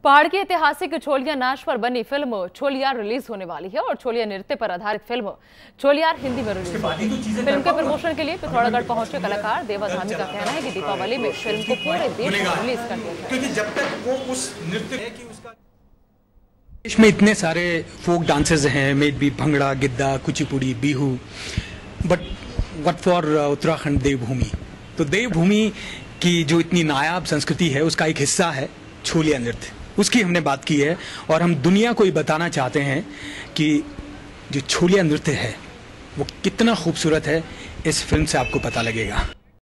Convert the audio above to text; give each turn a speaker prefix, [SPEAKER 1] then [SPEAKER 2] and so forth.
[SPEAKER 1] पहाड़ की ऐतिहासिक छोलिया नाच पर बनी फिल्म छोलियार रिलीज होने वाली है और छोलिया नृत्य पर आधारित फिल्म छोलियार हिंदी में रिलीज होगी। फिल्म के प्रमोशन के लिए पिथौरागढ़ पहुंचे कलाकार देवा धामी का कहना है कि दीपावली में फिल्म को पूरे देश में रिलीज कर दिया जाएगा, क्योंकि जब तक वो उस नृत्य है कि उसका
[SPEAKER 2] देश में इतने सारे फोक डांसेस हैं, maybe bhangra, giddha, kuchipudi, bihu, but what for Uttarakhand Devbhoomi. तो देवभूमि की जो इतनी नायाब संस्कृति है उसका एक हिस्सा है छोलिया नृत्य, उसकी हमने बात की है और हम दुनिया को ये बताना चाहते हैं कि जो छोलिया नृत्य है वो कितना खूबसूरत है। इस फिल्म से आपको पता लगेगा।